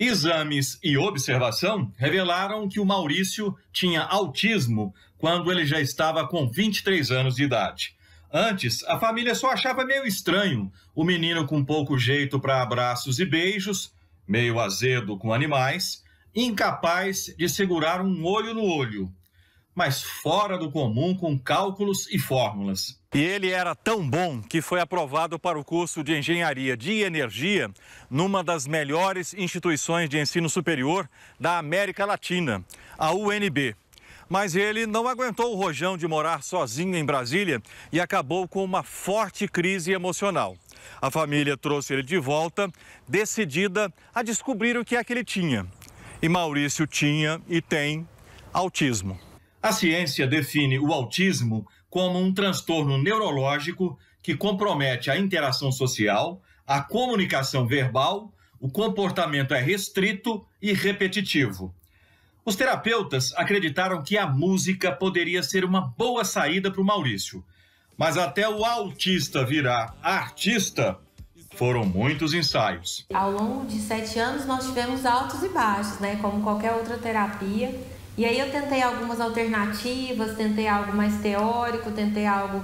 Exames e observação revelaram que o Maurício tinha autismo quando ele já estava com 23 anos de idade. Antes, a família só achava meio estranho o menino com pouco jeito para abraços e beijos, meio azedo com animais, incapaz de segurar um olho no olho, mas fora do comum com cálculos e fórmulas. E ele era tão bom que foi aprovado para o curso de Engenharia de Energia numa das melhores instituições de ensino superior da América Latina, a UNB. Mas ele não aguentou o rojão de morar sozinho em Brasília e acabou com uma forte crise emocional. A família trouxe ele de volta, decidida a descobrir o que é que ele tinha. E Maurício tinha e tem autismo. A ciência define o autismo como um transtorno neurológico que compromete a interação social, a comunicação verbal, o comportamento é restrito e repetitivo. Os terapeutas acreditaram que a música poderia ser uma boa saída para o Maurício, mas até o autista virar artista, foram muitos ensaios. Ao longo de 7 anos nós tivemos altos e baixos, né? Como qualquer outra terapia. E aí eu tentei algumas alternativas, tentei algo mais teórico, tentei algo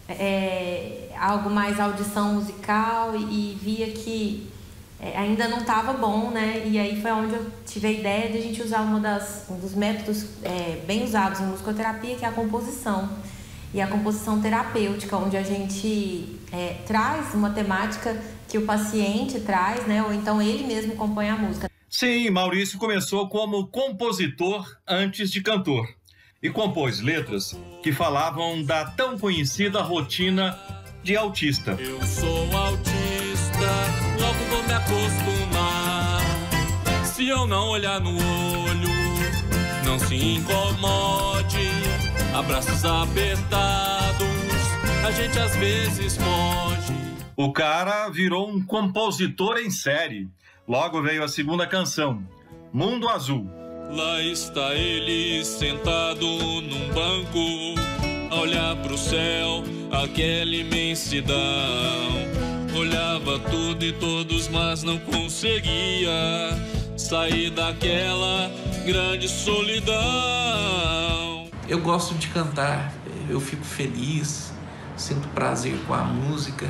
mais audição musical e via que ainda não estava bom, né? E aí foi onde eu tive a ideia de a gente usar um dos métodos bem usados em musicoterapia, que é a composição. E a composição terapêutica, onde a gente traz uma temática que o paciente traz, né? Ou então ele mesmo compõe a música. Sim, Maurício começou como compositor antes de cantor e compôs letras que falavam da tão conhecida rotina de autista. Eu sou autista, logo vou me acostumar. Se eu não olhar no olho, não se incomode. Abraços apertados, a gente às vezes foge. O cara virou um compositor em série. Logo veio a segunda canção, Mundo Azul. Lá está ele sentado num banco, a olhar pro céu, aquela imensidão. Olhava tudo e todos, mas não conseguia sair daquela grande solidão. Eu gosto de cantar, eu fico feliz, sinto prazer com a música,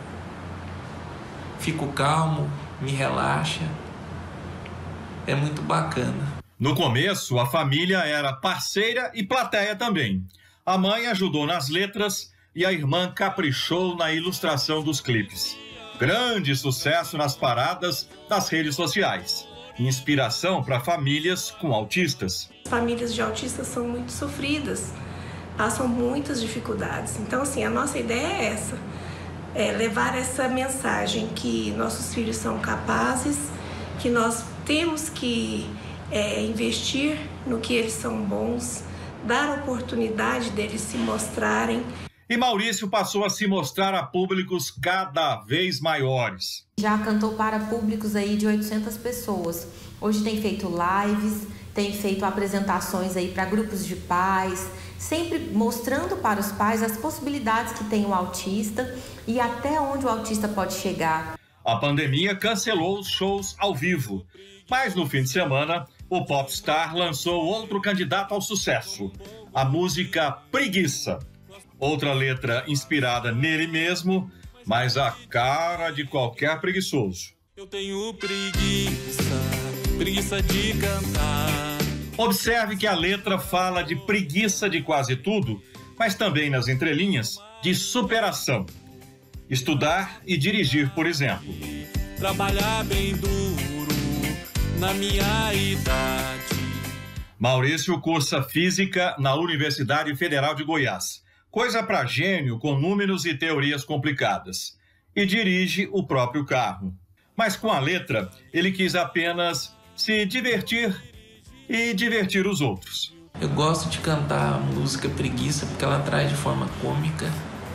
fico calmo, me relaxa, é muito bacana. No começo, a família era parceira e plateia também. A mãe ajudou nas letras e a irmã caprichou na ilustração dos clipes. Grande sucesso nas paradas das redes sociais. Inspiração para famílias com autistas. Famílias de autistas são muito sofridas, passam muitas dificuldades. Então, assim, a nossa ideia é essa. Levar essa mensagem que nossos filhos são capazes, que nós temos que investir no que eles são bons, dar oportunidade deles se mostrarem. E Maurício passou a se mostrar a públicos cada vez maiores. Já cantou para públicos aí de 800 pessoas. Hoje tem feito lives, tem feito apresentações aí para grupos de pais, sempre mostrando para os pais as possibilidades que tem o autista e até onde o autista pode chegar. A pandemia cancelou os shows ao vivo, mas no fim de semana o popstar lançou outro candidato ao sucesso, a música Preguiça. Outra letra inspirada nele mesmo, mas a cara de qualquer preguiçoso. Eu tenho preguiça de cantar. Observe que a letra fala de preguiça de quase tudo, mas também nas entrelinhas de superação. Estudar e dirigir, por exemplo. Trabalhar bem duro na minha idade. Maurício cursa Física na Universidade Federal de Goiás. Coisa para gênio com números e teorias complicadas. E dirige o próprio carro. Mas com a letra, ele quis apenas se divertir e divertir os outros. Eu gosto de cantar a música Preguiça porque ela traz de forma cômica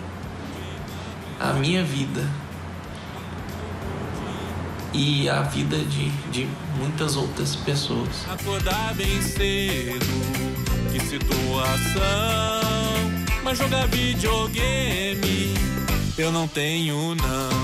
a minha vida e a vida de muitas outras pessoas. Acordar bem cedo, que situação, mas jogar videogame eu não tenho não.